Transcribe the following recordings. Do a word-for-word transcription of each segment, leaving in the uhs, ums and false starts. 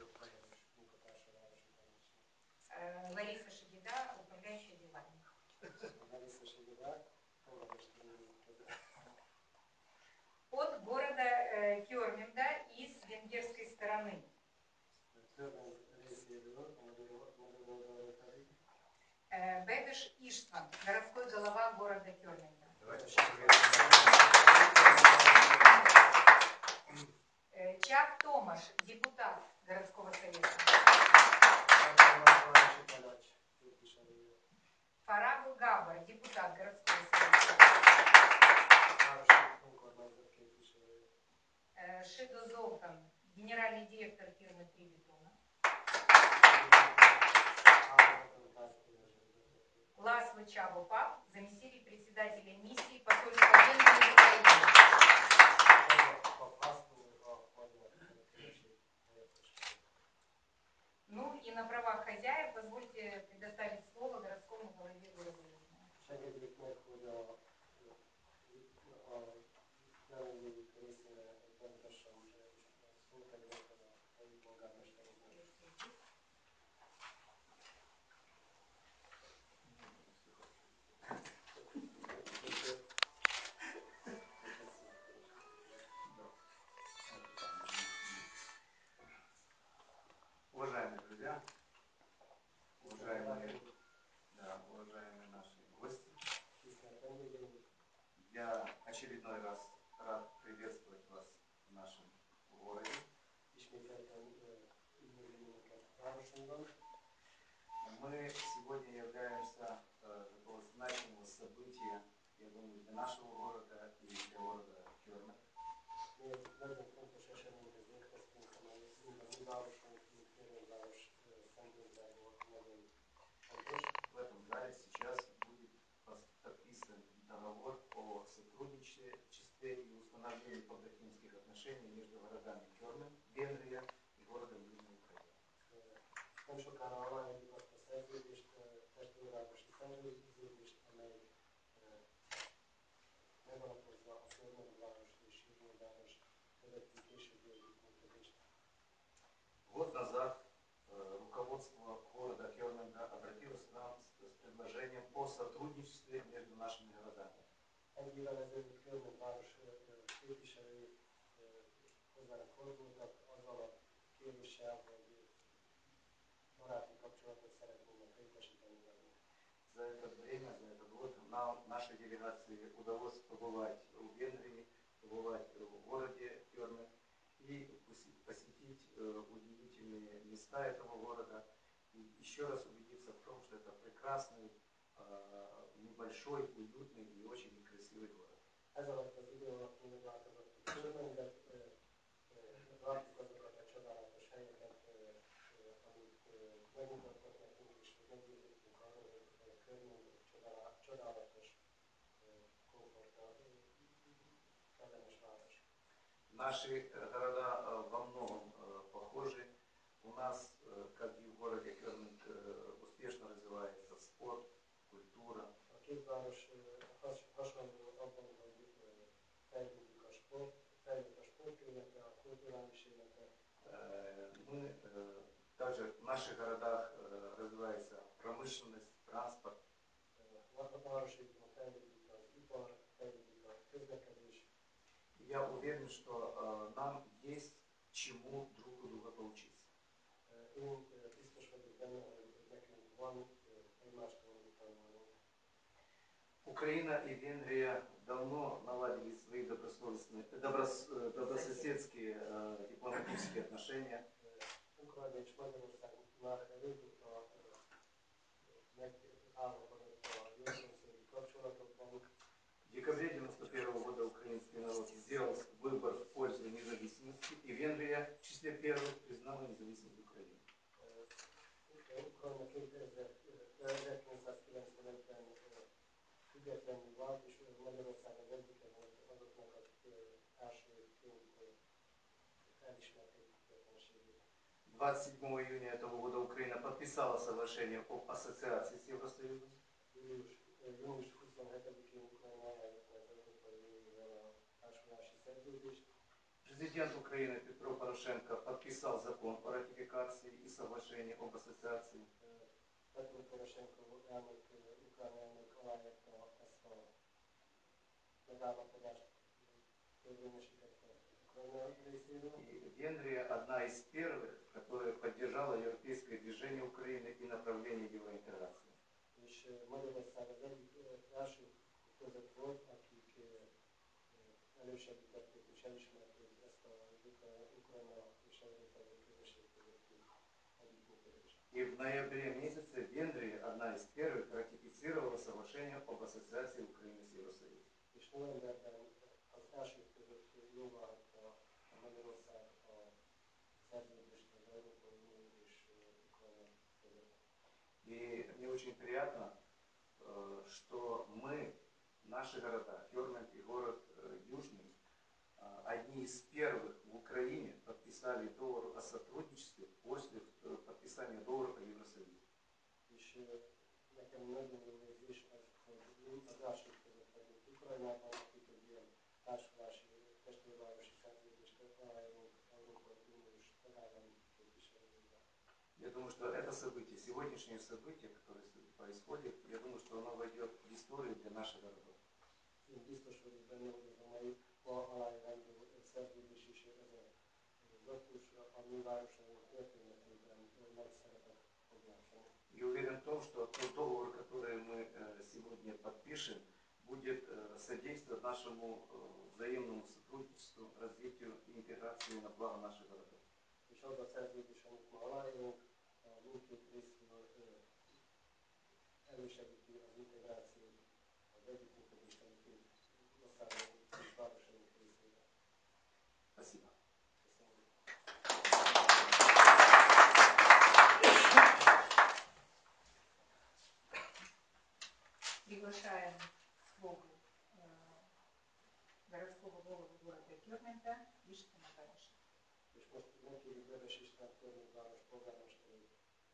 Лариса Шагида, управляющая делами. От города э, Кёрминда из венгерской стороны. Э, Бедеш Иштван, городской голова города Кёрминда. Э, Чак Томаш, депутат городского совета. Фарагу Габар, депутат городского совета. Э, Шидо Золтан, генеральный директор фирмы «Три бетона». Ласло Чабупа, заместитель председателя миссии посольства Венгрии в Украине. Ну и на правах хозяев позвольте предоставить слово городскому голове города Южного. Уважаемые друзья, уважаемые, да, уважаемые наши гости, я очередной раз рад приветствовать вас в нашем городе. Мы сегодня являемся э, такого значимого события, я думаю, для нашего города и для города Кёрминда. В этом зале сейчас будет подписан договор о сотрудничестве и установлении побратимских отношений между городами Кёрминд, Венгрия и городом Южной Украины. Год назад э, руководство города Кёрминда обратилось к нам с, с предложением о сотрудничестве между нашими городами. За это время, за этот год нам, нашей делегации удалось побывать в Венгрии, побывать в городе Кёрминд и посетить э, удивительные места этого города и еще раз убедиться в том, что это прекрасный, э, небольшой, уютный и очень красивый город. Наши города во многом похожи. У нас, как и в городе Кёрминд, успешно развивается спорт, культура. Мы также в наших городах развивается промышленность, транспорт. Я уверен, что э, нам есть чему друг у друга поучиться. Украина и Венгрия давно наладили свои добросовестные, доброс, добрососедские э, дипломатические отношения. В декабре девяносто первого года украинский народ сделал выбор в пользу независимости, и Венгрия в числе первых признала независимость Украины. двадцать седьмого июня этого года Украина подписала соглашение об ассоциации с Евросоюзом. Президент Украины Петро Порошенко подписал закон о ратификации и соглашении об ассоциации. Petro Poroshenko elnök, ukrán elnök aláírta ezt a megállapodást, törvényesítette Ukrajna részéről. И Венгрия одна из первых, которая поддержала европейское движение Украины и направление евроинтеграции. És Magyarország az egyik első között volt, akik elősegítették és elismerték ezt az Ukrajna és Európai Közösség közötti együttműködést. И в ноябре месяце Венгрия одна из первых ратифицировала соглашение об ассоциации Украины с Евросоюзом. És novemberben az elsők között jóváhagyta Magyarország a szerződést az Európai Unió és Ukrajna között. И мне очень приятно, что мы, наши города, Фермент и город Южный, одни из первых в Украине подписали договор о сотрудничестве после подписания договора о Евросоюзе. És nekem nagyon jó érzés az, hogy mi az elsők között vagyunk Ukrajnában, akik egy ilyen társulási, testvérvárosi szerződést aláírunk Európai Uniós tagállami képviselőivel. Я думаю, что это событие, сегодняшнее событие, которое происходит, я думаю, что оно войдет в историю для наших городов. Én biztos vagyok benne, hogy ez a mai ma aláírandó szerződés is ez az aktus a mi városaink történetében nagy szerepet fog játszani. И уверен в том, что тот договор, который мы сегодня подпишем, будет содействовать нашему взаимному сотрудничеству, развитию и интеграции на благо наших городов. És az a szerződés, amit ma aláírunk, mindkét részről elősegíti az integrációt, az együttműködést a két országok és városaink részéről. Спасибо. Köszönöm. Приглашаем слово городского голову города Фермента Ишка Наташа. És most megkérjük Beves István Környékváros polgármesterét,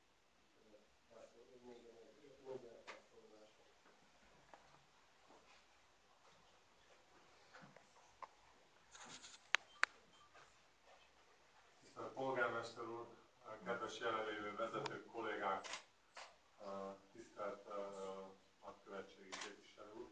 mondja el a szólását. Tisztelt polgármester úr, kedves jelenlévő vezetők, kollégák, tisztelt nagykövetségi képviselő úr.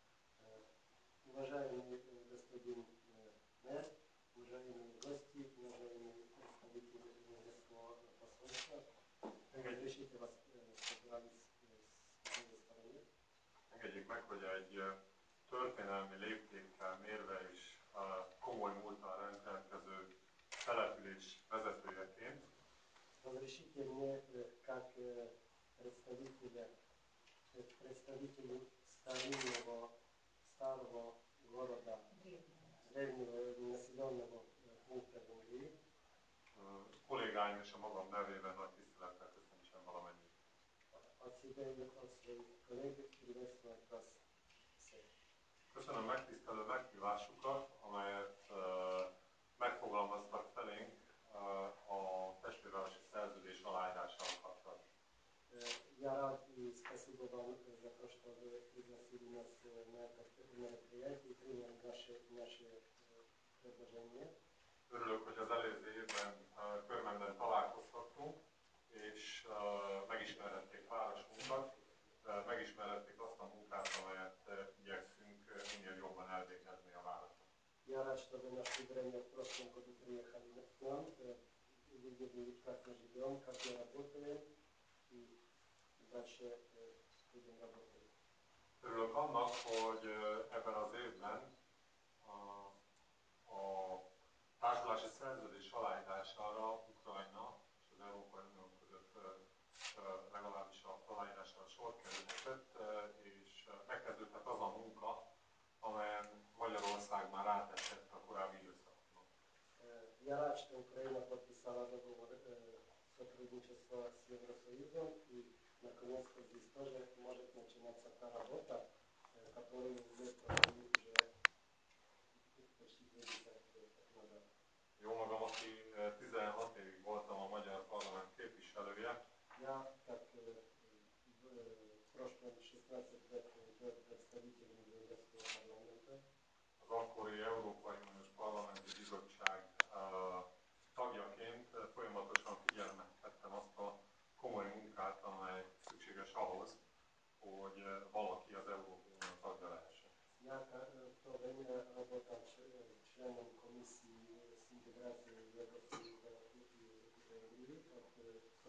Уважаемый господин мэр, уважаемые гости, уважаемые представители Венгерского посольства, разрешите вас поздравить с моей стороны. Engedjék meg, hogy egy történelmi léptékkel mérve is komoly múlttal rendelkező település vezetőjeként Разрешите мне, как представителя, представителю старинного, старого города, древнего населенного пункта Венгрии, kollégáim és a magam nevében nagy tisztelettel köszöntsem valamennyi. от себя и от своих коллег приветствовать вас всех. Köszönöm megtisztelő meghívásukat, amelyet uh, megfogalmaztak felénk uh, a testvérvárosi szerződés aláírásával kapcsolatban. Я рад и спасибо вам за то, что вы пригласили нас на это мероприятие и приняли наши, наши предложения. Örülök, hogy az előző évben uh, Körmenden találkozhattunk, és uh, megismerhették városunkat, uh, megismerhették azt a munkát, amelyet uh, igyekszünk uh, minél jobban elvégezni a városban. Я рад, что вы нашли время в прошлом году приехали к нам, увидели, как мы живем, как мы работаем, и дальше будем работать. Örülök annak, hogy uh, ebben az évben a, a társulási szerződés aláírására Ukrajna és az Európai Unió között uh, uh, legalábbis a aláírására sor kerülhetett, uh, és uh, megkezdődhet az a munka, amelyen Magyarország már átesett a korábbi időszakban. Я рад, что Украина подписала договор сотрудничества с Евросоюзом, и наконец-то здесь тоже может начинаться та работа, которую мы провели уже почти тридцать лет назад. Jó magam, aki tizenhat évig voltam a magyar parlament képviselője, Я, как в прошлом шестнадцать лет был представителем Венгерского парламента, az akkori Európai Uniós Parlamenti Bizottság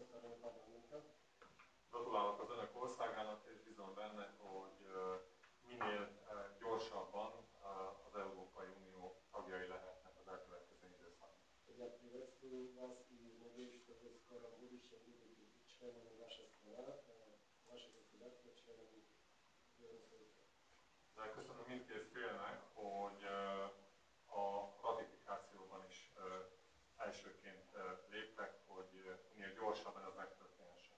storoné parlamenta. Gratulálok az önök országának, és bízom benne, hogy minél gyorsabban az Európai Unió tagjai lehetnek az elkövetkező időszakban. Я приветствую вас и надеюсь, что вы скоро в будущем будете членами вашей страны, ваше государство членами Евросоюза. De köszönöm mindkét félnek, hogy a ratifikációban is elsőként léptek, hogy minél gyorsabban ez megtörténhessen.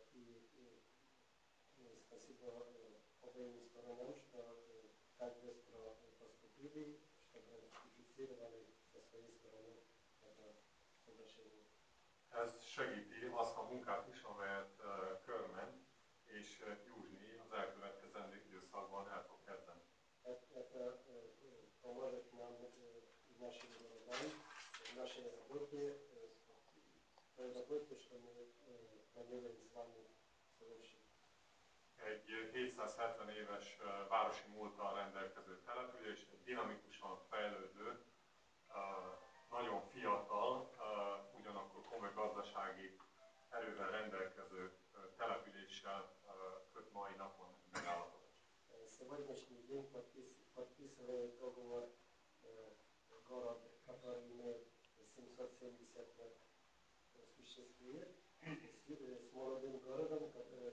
Спасибо обеим сторонам, что так быстро поступили, чтобы ратифицировали со своей стороны это соглашение. Ez segíti azt a munkát is, amelyet Körmen és Júzsnyi az elkövetkezendő időszakban el fog kezdeni. Это поможет нам в нашем городе, в нашей работе, в той работе, что мы планируем с вами совершить. Egy hétszázhetven éves városi múlttal rendelkező település, egy dinamikusan fejlődő, nagyon fiatal, ugyanakkor komoly gazdasági erővel rendelkező településsel köt mai napon megállapodást. Сегодняшний день подписывает договор город, который имеет семьсот семьдесят лет существует, с молодым городом, который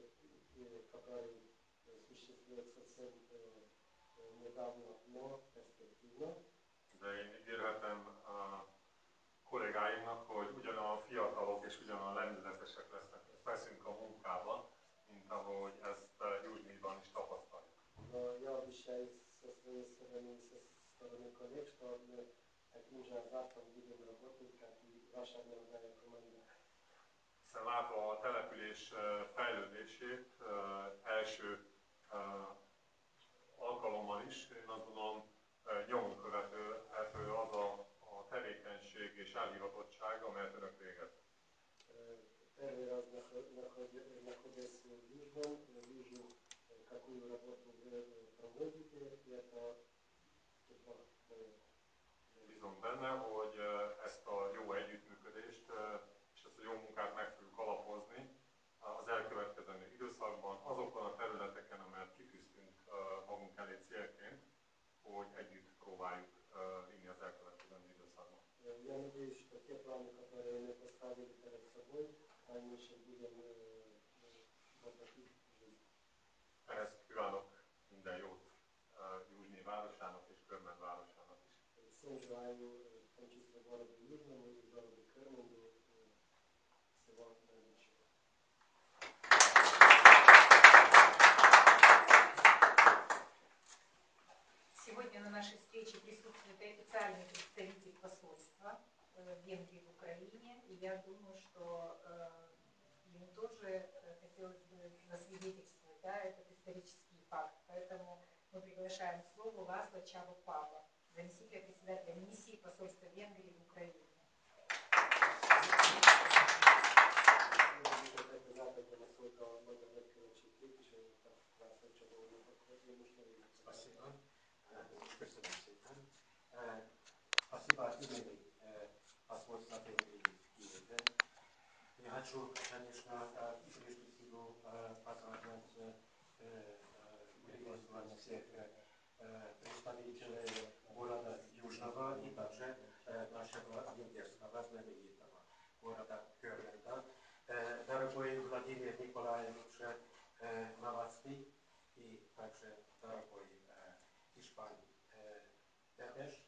существует совсем недавно, но перспективно. De én ígérhetem kollégáimnak, hogy ugyan a fiatalok és ugyan a lendületesek lesznek, leszünk a munkában, mint ahogy ezt Júzsnyban is tapasztaljuk. Но я обещаю со своей стороны и со стороны коллег, что мы таким же азартом будем работать, как и ваша молодая команда. Hiszen látva a település fejlődését első alkalommal is, én azt gondolom, nyomon követhető az a, a tevékenység és elhivatottság, amelyet önök végeznek. Первый раз находясь в Южном, вижу, какую работу вы проводите, и это Bízom benne, hogy ezt a jó együttműködést és ezt a jó munkát meg fogjuk alapozni az elkövetkezendő időszakban, azokon a területeken, amelyet kitűztünk magunk elé célként, hogy együtt próbáljuk vinni az elkövetkezendő időszakban. Я надеюсь, что те планы, которые мы поставили перед собой, в дальнейшем будем воплотить в жизнь. Ehhez kívánok minden jót Júzsnyi városának és Körmen városának is. Всем желаю, в том числе городу Южному и городу Керменду, всего наилучшего. Сегодня на нашей встрече присутствует официальный представитель посольства Венгрии в Украине, и я думаю, что э, ему тоже э, хотелось бы засвидетельствовать, да, этот исторический факт. Поэтому мы приглашаем к слову Ласло Чаво-Пава, заместителя председателя миссии посольства Венгрии в Украине. Спасибо. Köszönöm szépen. Спасибо от имени посольства Венгрии в Киеве. Я хочу, конечно, прежде всего поздравлять приветствовать всех представителей города Южного и также нашего венгерского знаменитого города Körmenda. Дорогой Владимир Николаевич Новацкий и также дорогой Ишпан Тепеш,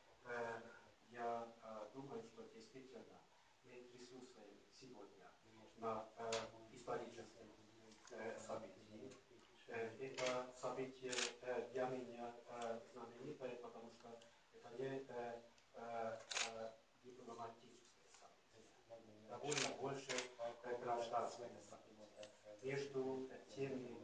я думаю, что действительно мы присутствуем сегодня на историческом событии. Это событие для меня знаменитое, потому что это не дипломатическое событие, довольно больше гражданское событие. Между теми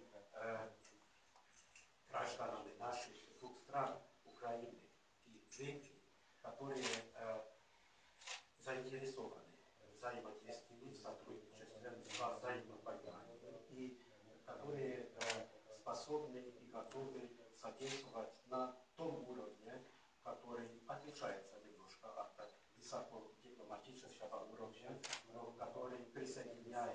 гражданами наших двух стран, Украины и Венгрии, которые заинтересованы в взаимодействии, в сотрудничестве, в взаимопонимании и которые способны и готовы содействовать на том уровне, который отличается немножко от высокодипломатического уровня, но который присоединяет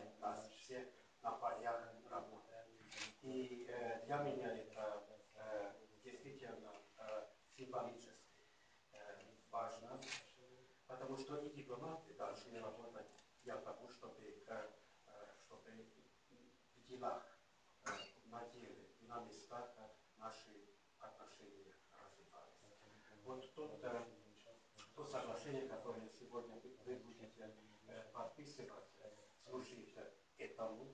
что и дипломаты должны работать для того, чтобы, чтобы в делах, на деле и на местах наши отношения развивались. Вот тот, то соглашение, которое сегодня вы будете подписывать, служит этому,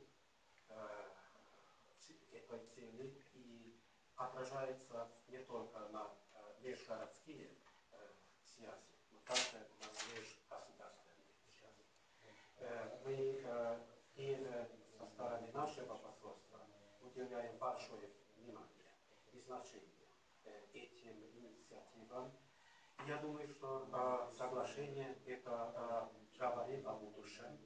этой цели и отражается не только на межгородские связи, но также на межгосударственные связи. Мы и со стороны нашего посольства уделяем большое внимание и значение этим инициативам. Я думаю, что соглашение это говорит о будущем,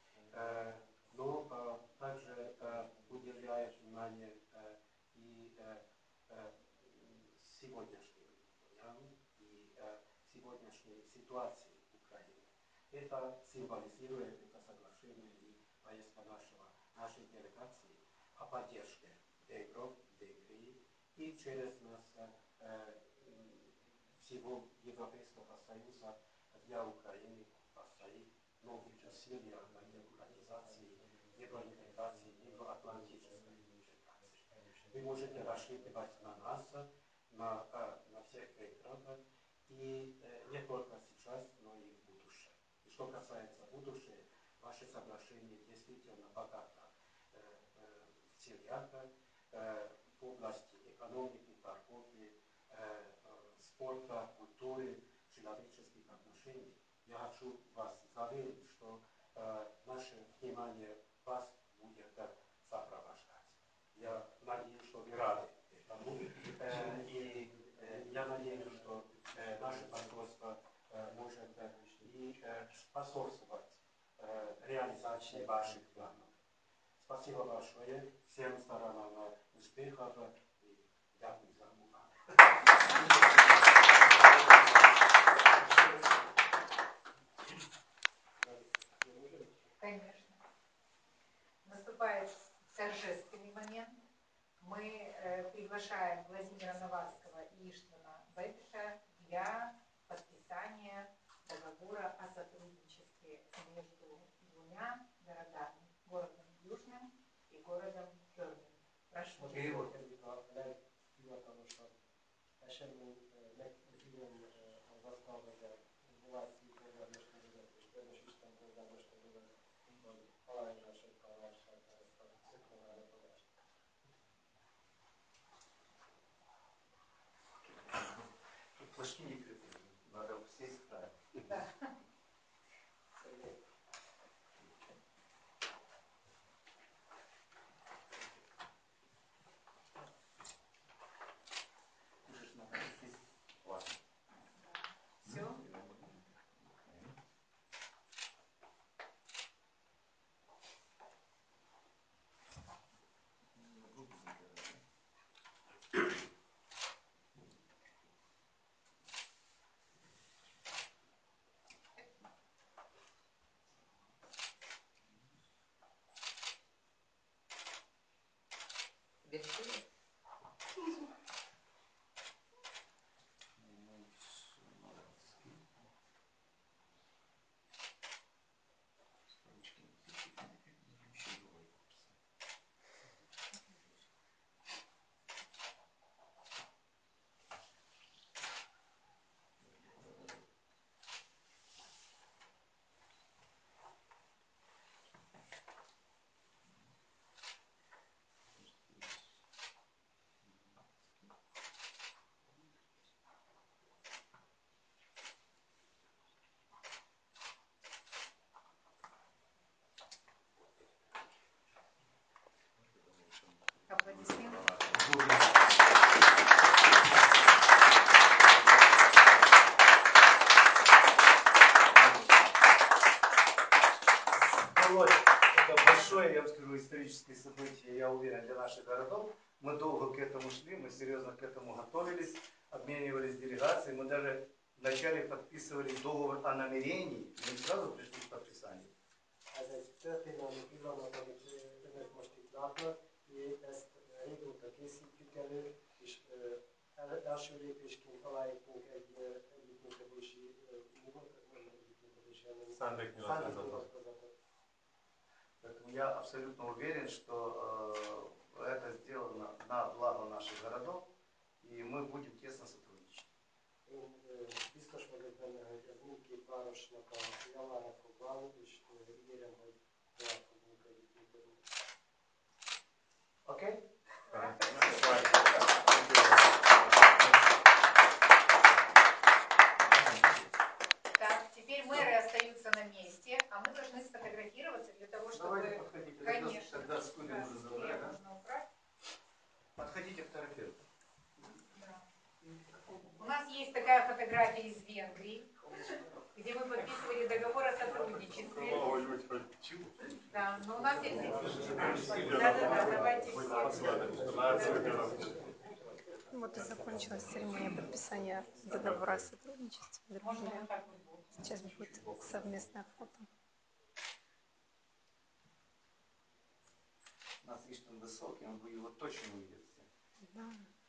но также уделяет внимание и сегодняшним дням и сегодняшней ситуации в Украине. Это символизирует это соглашение и поездка нашего, нашей делегации о поддержке венгров, Венгрии и через нас всего Европейского Союза для Украины о своих новых усилиях на демократизации, евроинтеграции, евроатлантической интеграции. Вы можете рассчитывать на нас, на, на всех венгров, и не только сейчас, но и в будущем. И что касается будущего, ваше соглашение действительно богато в целях в области экономики, торговли, спорта, культуры, человеческих отношений. Я хочу вас заверить, что э, наше внимание вас будет э, сопровождать. Я надеюсь, что вы рады этому. Э, и э, я надеюсь, что э, наше посольство э, может э, и э, способствовать э, реализации ваших планов. Спасибо большое всем сторонам успехов и дякую за внимание. Конечно. Наступает торжественный момент. Мы э, приглашаем Владимира Новацкого и Иштвана Бебиша для подписания договора о сотрудничестве между двумя городами, городом Южным и городом Черным. Прошу. Флажки не крепят, надо все ставить. Да. Все. Аплодисменты. Ну вот, это большое, я вам скажу, историческое событие, я уверен, для наших городов. Мы долго к этому шли, мы серьезно к этому готовились, обменивались делегацией, мы даже вначале подписывали договор о намерении, мы сразу пришли к подписанию. Ez egy történelmi pillanat, amit önök most itt látnak, és ezt régóta készítjük elő, és első lépésként aláírtunk egy együttműködési що я не Szándék сам не nyilatkozatot. можу сказати. Поэтому я абсолютно уверен, что э, это сделано на благо наших городов, и мы будем тесно сотрудничать. Én ö, biztos vagyok benne, hogy ez mindkét városnak a javára fog válni, és ö, ígérem, hogy tovább fogunk együttműködni. Окей? Так, теперь мэры остаются на месте, а мы должны сфотографироваться для того, чтобы... Давайте подходите. Конечно. Тогда стулья Да, можно стулья забрать, да? можно убрать. Подходите фотографироваться. Да. У нас есть такая фотография из Венгрии, где мы подписывали договор о сотрудничестве. Valahogy hogy csú. Да, но у нас есть... Да-да-да, давайте Вот и закончилась церемония подписания договора о сотрудничестве. Можно Друзья. вот так вот будет. Сейчас будет совместное фото. У нас Иштван высокий, он бы его точно увидел все. Да.